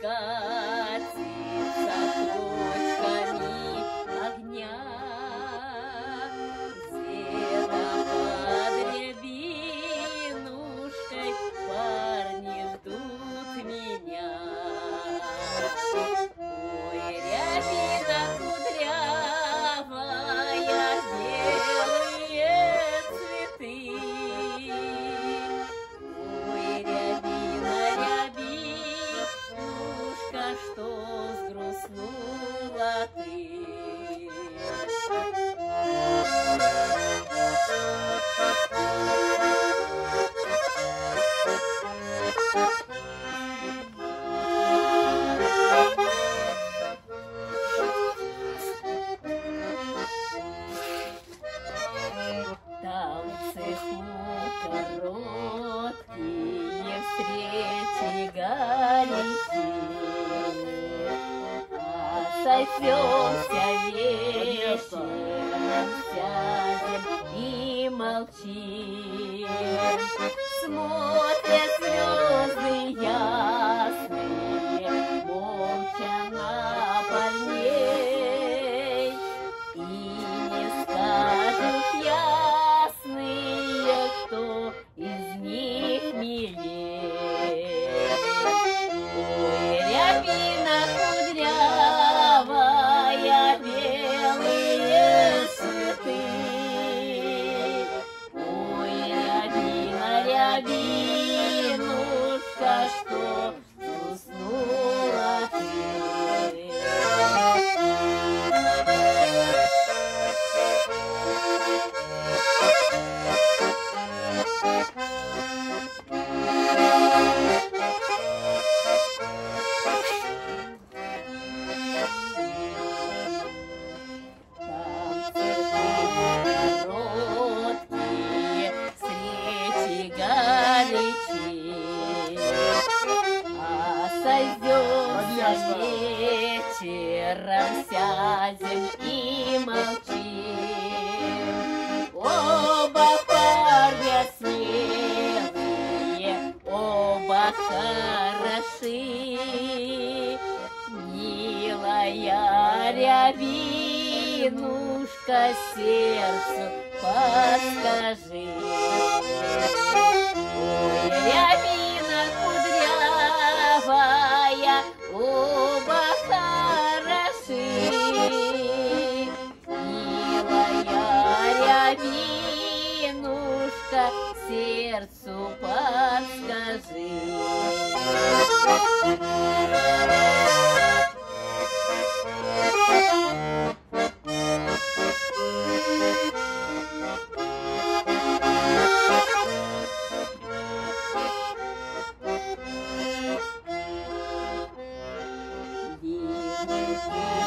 катится точками огня. Где-то под рябинушкой парни ждут меня. Ой, рябина кудрявая, белые цветы. Ой, рябина, рябинушка, что сгрустнула ты. Там в цеху короткие встречи горячие, а сойдемся вечером, сядем и молчим. Смотрят звезды ясные, молча на парней, и не скажут ясные, кто из них милей. Ой, рябина кудрявая, белые цветы. Ой, рябина, рябинушка, что уснула ты. Короткие встречи горячие, а сойдемся вечером, сядем и молчим. Оба парня смелые, оба хороши. Милая рябинушка, сердцу подскажи. Ой, рябина кудрявая, оба хороши. Милая рябинушка, сердцу подскажи. Вижу